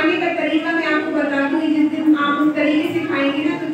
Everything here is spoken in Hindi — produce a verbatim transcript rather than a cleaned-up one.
सिखाने का तरीका मैं आपको बता दूंगी, जिस दिन आप उस तरीके से खाएंगे ना